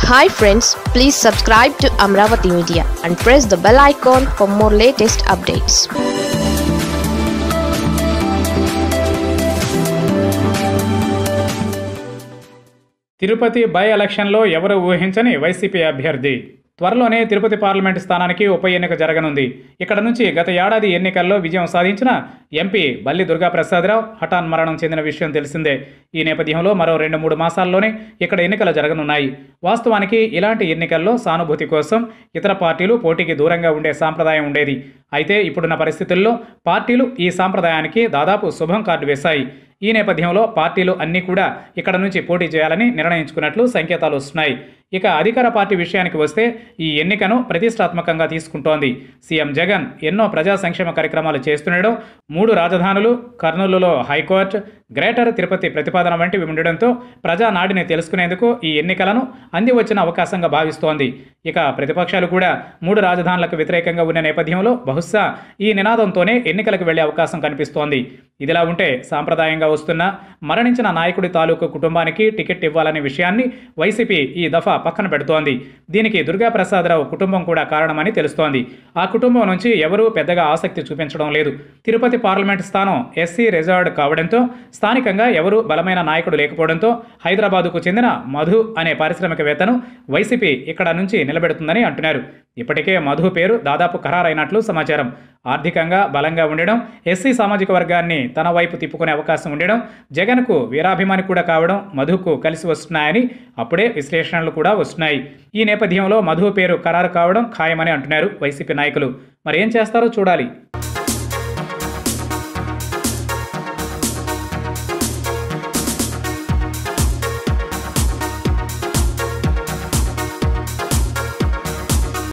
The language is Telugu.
Hi friends, please subscribe to Amravati Media and press the bell icon for more latest updates. Tirupati by ఎలక్షన్లో ఎవరు ఊహించని వైసీపీ అభ్యర్థి త్వరలోనే తిరుపతి పార్లమెంటు స్థానానికి ఉప ఎన్నిక జరగనుంది. ఇక్కడ నుంచి గత ఏడాది ఎన్నికల్లో విజయం సాధించిన ఎంపీ బల్లి దుర్గాప్రసాదరావు హఠాన్ మరణం చెందిన విషయం తెలిసిందే. ఈ నేపథ్యంలో మరో 2-3 మాసాల్లోనే ఇక్కడ ఎన్నికలు జరగనున్నాయి. వాస్తవానికి ఇలాంటి ఎన్నికల్లో సానుభూతి కోసం ఇతర పార్టీలు పోటీకి దూరంగా ఉండే సాంప్రదాయం ఉండేది. అయితే ఇప్పుడున్న పరిస్థితుల్లో పార్టీలు ఈ సాంప్రదాయానికి దాదాపు శుభం కార్డు వేశాయి. ఈ నేపథ్యంలో పార్టీలు అన్నీ కూడా ఇక్కడ నుంచి పోటీ చేయాలని నిర్ణయించుకున్నట్లు సంకేతాలు వస్తున్నాయి. ఇక అధికార పార్టీ విషయానికి వస్తే ఈ ఎన్నికను ప్రతిష్టాత్మకంగా తీసుకుంటోంది. సీఎం జగన్ ఎన్నో ప్రజా సంక్షేమ కార్యక్రమాలు చేస్తుండడం, 3 రాజధానులు, కర్నూలులో హైకోర్టు, గ్రేటర్ తిరుపతి ప్రతిపాదన వంటివి ఉండడంతో ప్రజా నాడిని తెలుసుకునేందుకు ఈ ఎన్నికలను అంది వచ్చిన అవకాశంగా భావిస్తోంది. ఇక ప్రతిపక్షాలు కూడా 3 రాజధానులకు వ్యతిరేకంగా ఉన్న నేపథ్యంలో బహుశా ఈ నినాదంతోనే ఎన్నికలకు వెళ్లే అవకాశం కనిపిస్తోంది. ఇదిలా ఉంటే సాంప్రదాయంగా వస్తున్న మరణించిన నాయకుడి తాలూకు కుటుంబానికి టికెట్ ఇవ్వాలనే విషయాన్ని వైసీపీ ఈ దఫా పక్కన పెడుతోంది. దీనికి దుర్గాప్రసాదరావు కుటుంబం కూడా కారణమని తెలుస్తోంది. ఆ కుటుంబం నుంచి ఎవరూ పెద్దగా ఆసక్తి చూపించడం లేదు. తిరుపతి పార్లమెంటు స్థానం ఎస్సీ రిజర్వ్డ్ కావడంతో స్థానికంగా ఎవరూ బలమైన నాయకుడు లేకపోవడంతో హైదరాబాదుకు చెందిన మధు అనే పారిశ్రామికవేత్తను వైసీపీ ఇక్కడ నుంచి నిలబెడుతుందని అంటున్నారు. ఇప్పటికే మధు పేరు దాదాపు ఖరారైనట్లు సమాచారం. ఆర్థికంగా బలంగా ఉండడం, ఎస్సీ సామాజిక వర్గాన్ని తన వైపు తిప్పుకునే అవకాశం ఉండడం, జగన్కు వీరాభిమాని కూడా కావడం మధుకు కలిసి వస్తున్నాయని అప్పుడే విశ్లేషణలు కూడా వస్తున్నాయి. ఈ నేపథ్యంలో మధు పేరు ఖరారు కావడం ఖాయమని అంటున్నారు వైసీపీ నాయకులు. మరి ఏం చేస్తారో చూడాలి.